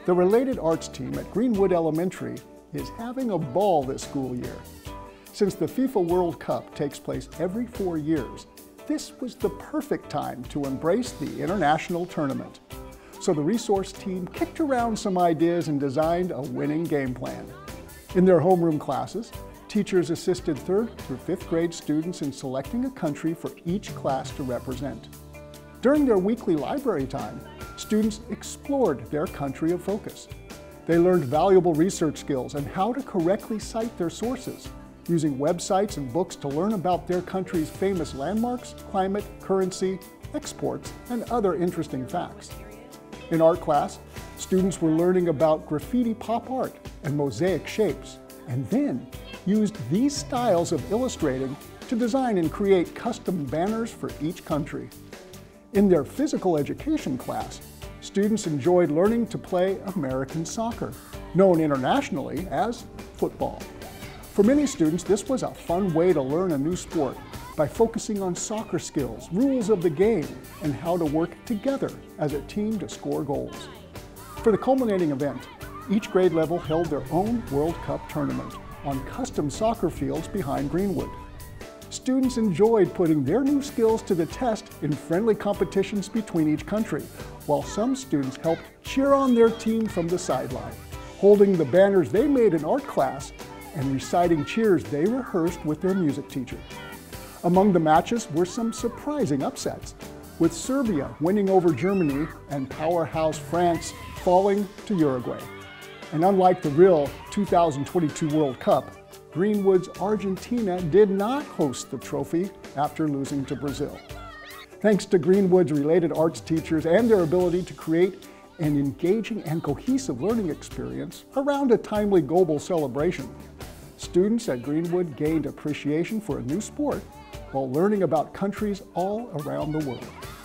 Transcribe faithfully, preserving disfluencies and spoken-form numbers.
The Related Arts team at Greenwood Elementary is having a ball this school year. Since the FIFA World Cup takes place every four years, this was the perfect time to embrace the international tournament. So the resource team kicked around some ideas and designed a winning game plan. In their homeroom classes, teachers assisted third through fifth grade students in selecting a country for each class to represent. During their weekly library time, students explored their country of focus. They learned valuable research skills and how to correctly cite their sources, using websites and books to learn about their country's famous landmarks, climate, currency, exports, and other interesting facts. In art class, students were learning about graffiti pop art and mosaic shapes, and then used these styles of illustrating to design and create custom banners for each country. In their physical education class, students enjoyed learning to play American soccer, known internationally as football. For many students, this was a fun way to learn a new sport by focusing on soccer skills, rules of the game, and how to work together as a team to score goals. For the culminating event, each grade level held their own World Cup tournament on custom soccer fields behind Greenwood. Students enjoyed putting their new skills to the test in friendly competitions between each country, while some students helped cheer on their team from the sideline, holding the banners they made in art class and reciting cheers they rehearsed with their music teacher. Among the matches were some surprising upsets, with Serbia winning over Germany and powerhouse France falling to Uruguay. And unlike the real two thousand twenty-two World Cup, Greenwood's Argentina did not host the trophy after losing to Brazil. Thanks to Greenwood's Related Arts teachers and their ability to create an engaging and cohesive learning experience around a timely global celebration, students at Greenwood gained appreciation for a new sport while learning about countries all around the world.